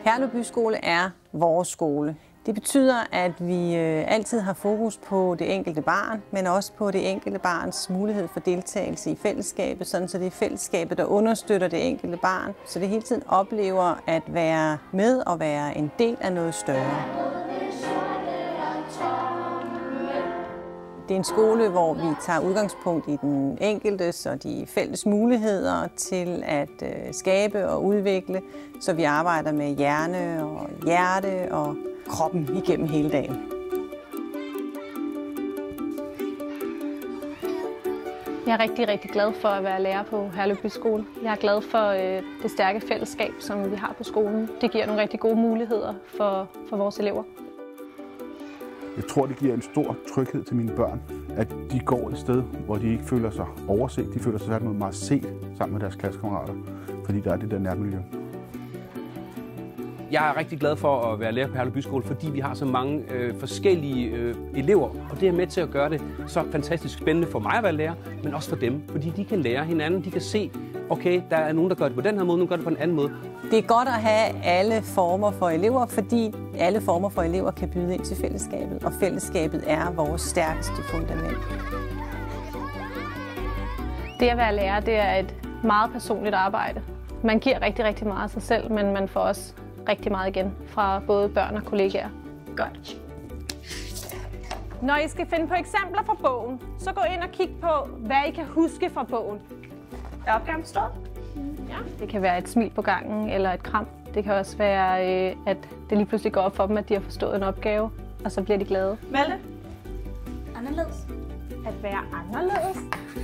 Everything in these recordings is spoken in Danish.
Herlev Byskole er vores skole. Det betyder, at vi altid har fokus på det enkelte barn, men også på det enkelte barns mulighed for deltagelse i fællesskabet, sådan så det er fællesskabet, der understøtter det enkelte barn, så det hele tiden oplever at være med og være en del af noget større. Det er en skole, hvor vi tager udgangspunkt i den enkeltes og de fælles muligheder til at skabe og udvikle, så vi arbejder med hjerne og hjerte og kroppen igennem hele dagen. Jeg er rigtig glad for at være lærer på Herlev Byskole. Jeg er glad for det stærke fællesskab, som vi har på skolen. Det giver nogle rigtig gode muligheder for vores elever. Jeg tror, det giver en stor tryghed til mine børn, at de går et sted, hvor de ikke føler sig overset. De føler sig sådan meget set sammen med deres klassekammerater, fordi der er det der nærmiljø. Jeg er rigtig glad for at være lærer på Herlev Byskole, fordi vi har så mange forskellige elever, og det er med til at gøre det så fantastisk spændende for mig at være lærer, men også for dem, fordi de kan lære hinanden, de kan se, okay, der er nogen, der gør det på den her måde, nogen gør det på en anden måde. Det er godt at have alle former for elever, fordi alle former for elever kan byde ind til fællesskabet, og fællesskabet er vores stærkeste fundament. Det at være lærer, det er et meget personligt arbejde. Man giver rigtig meget af sig selv, men man får også rigtig meget igen fra både børn og kollegaer. Godt. Når I skal finde på eksempler fra bogen, så gå ind og kig på, hvad I kan huske fra bogen. Er opgaven forstået? Ja. Det kan være et smil på gangen eller et kram. Det kan også være, at det lige pludselig går op for dem, at de har forstået en opgave, og så bliver de glade. Malte? Anderledes. At være anderledes.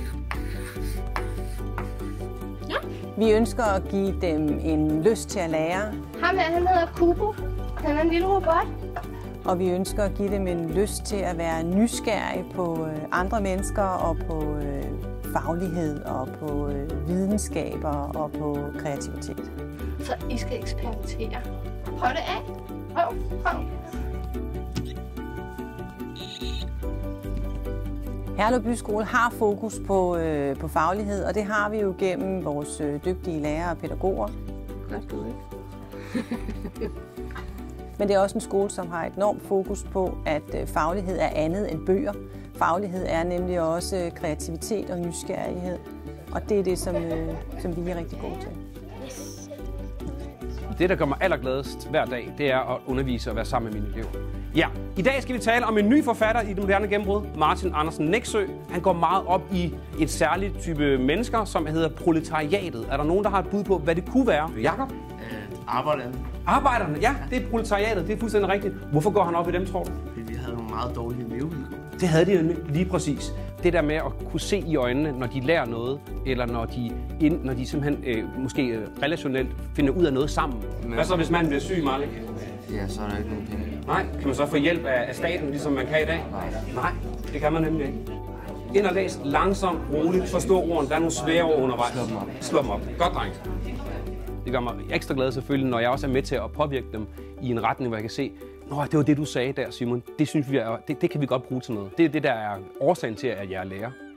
Ja. Vi ønsker at give dem en lyst til at lære. Ham her, han hedder Kubo. Han er en lille robot. Og vi ønsker at give dem en lyst til at være nysgerrige på andre mennesker og på faglighed og på videnskaber og på kreativitet. Så I skal eksperimentere. Prøv det af. Prøv. Herlev Byskole har fokus på faglighed, og det har vi jo gennem vores dygtige lærere og pædagoger. Men det er også en skole, som har et enormt fokus på, at faglighed er andet end bøger. Faglighed er nemlig også kreativitet og nysgerrighed, og det er det, som vi er rigtig gode til. Det, der gør mig allergladest hver dag, det er at undervise og være sammen med mine elever. Ja, i dag skal vi tale om en ny forfatter i det moderne gennembrud, Martin Andersen Nexø. Han går meget op i et særligt type mennesker, som hedder proletariatet. Er der nogen, der har et bud på, hvad det kunne være? Jakob? Arbejderne. Arbejderne, ja, det er proletariatet, det er fuldstændig rigtigt. Hvorfor går han op i dem, tror du? Fordi vi havde nogle meget dårlige levevilkår. Det havde de nemlig lige præcis. Det der med at kunne se i øjnene, når de lærer noget, eller når de simpelthen måske relationelt finder ud af noget sammen. Hvad så, hvis manden bliver syg, Malik? Ja, så er der ikke nogen penge. Nej, kan man så få hjælp af staten, ligesom man kan i dag? Nej, det kan man nemlig ikke. Ind og læs langsomt, roligt, forstå ordene. Der er nogle svære ord undervejs. Slå dem op. Godt, dreng. Det gør mig ekstra glad selvfølgelig, når jeg også er med til at påvirke dem i en retning, hvor jeg kan se, nå, det var det, du sagde der, Simon. Det synes vi det kan vi godt bruge til noget. Det er det, der er årsagen til, at jeg er lærer.